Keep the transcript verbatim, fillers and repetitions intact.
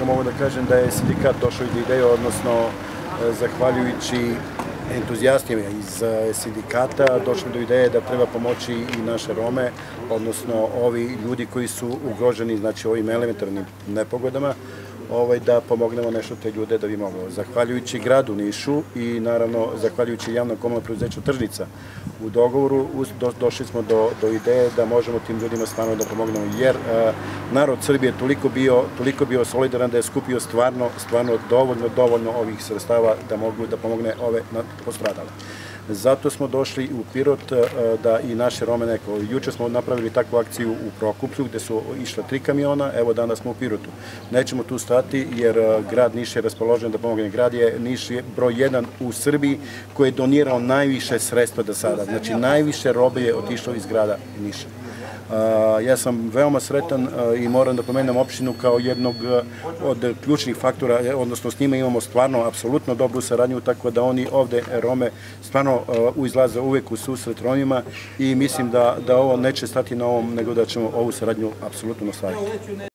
Mogu da kažem da je sindikat došao do ideje, odnosno zahvaljujući entuzijastima iz sindikata došli do ideje da treba pomoći i naše Rome, odnosno ovi ljudi koji su ugroženi, znači ovim elementarnim nepogodama, da pomognemo nešto te ljude da bi moglo. Zahvaljujući gradu Nišu i naravno zahvaljujući javnom komunalnom preduzeću Tržnica u dogovoru došli smo do ideje da možemo tim ljudima stvarno da pomognemo, jer narod Srbije toliko bio solidaran da je skupio stvarno dovoljno, dovoljno ovih sredstava da mogu da pomogne ove postradale. Zato smo došli u Pirot da i naše Rome neko. Juče smo napravili takvu akciju u Prokuplju gde su išla tri kamiona, evo danas smo u Pirotu. Nećemo tu stati jer grad Niš je raspoložen da pomogne. Grad je Niš je broj jedan u Srbiji koji je donirao najviše sredstva do sada. Znači najviše robe je otišlo iz grada Niša. Ja sam veoma sretan i moram da pomenem opštinu kao jednog od ključnih faktora, odnosno s njima imamo stvarno apsolutno dobru saradnju, tako da oni ovde Rome stvarno izlaze uvek u susret Romima i mislim da ovo neće stati na ovom, nego da ćemo ovu saradnju apsolutno nastaviti.